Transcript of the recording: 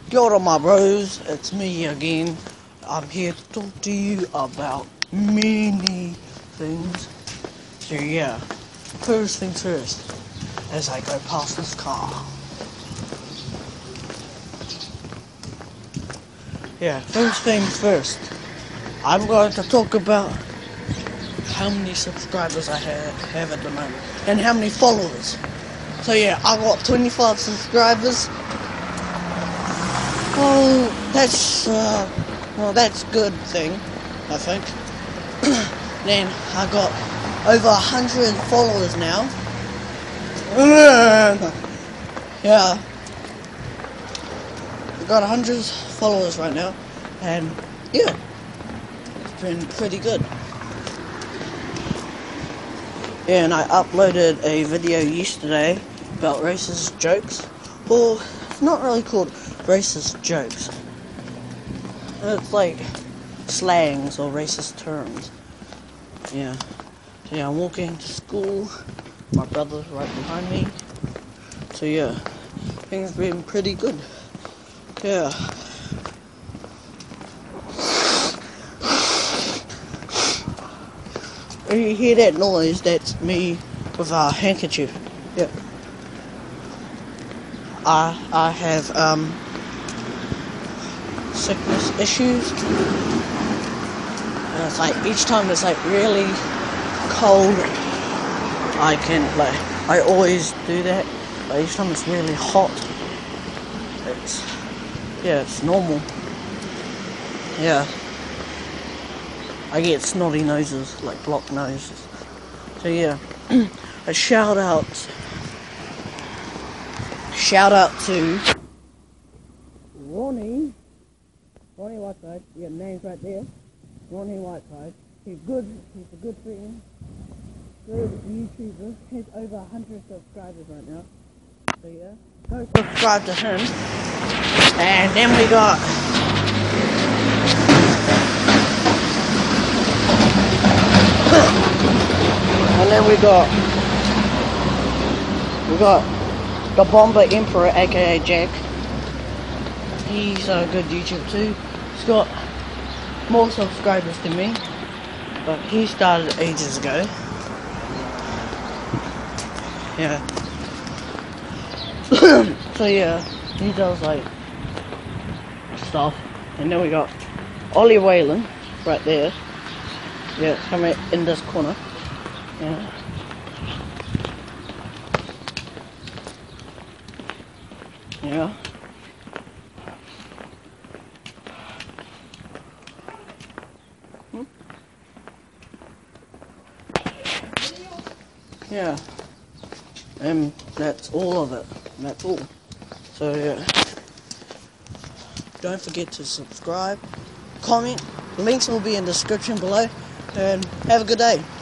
Kia ora my bros, it's me again. I'm here to talk to you about many things. So yeah, first things first, as I go past this car. Yeah, first things first, I'm going to talk about how many subscribers I have at the moment, and how many followers. So yeah, I got 25 subscribers. That's good thing, I think. Then I got over 100 followers now. Yeah, I got 100 followers right now, and yeah, it's been pretty good. Yeah, and I uploaded a video yesterday about racist jokes. Well, it's not really called racist jokes. It's like slangs or racist terms. Yeah. So yeah, I'm walking to school. My brother's right behind me. So yeah, things have been pretty good. Yeah. If you hear that noise, that's me with a handkerchief. Yeah. I have sickness issues. And it's like each time it's like really cold, I always do that. But each time it's really hot, it's normal. Yeah. I get snotty noses, like blocked noses. So yeah, a shout out to Ronnie Whiteside. Yeah, name's right there. Ronnie Whiteside. He's good. He's a good friend. Good YouTuber. He's over 100 subscribers right now. So yeah, go subscribe to him. And then we got the Bomber Emperor, aka Jack. He's a good YouTuber too. He's got more subscribers than me, but he started ages ago. Yeah. So yeah, he does like stuff. And then we got Ollie Whalen right there. Yeah, coming in this corner. Yeah. Yeah. Yeah. And that's all of it. That's all. So yeah. Don't forget to subscribe, comment. Links will be in the description below. And have a good day.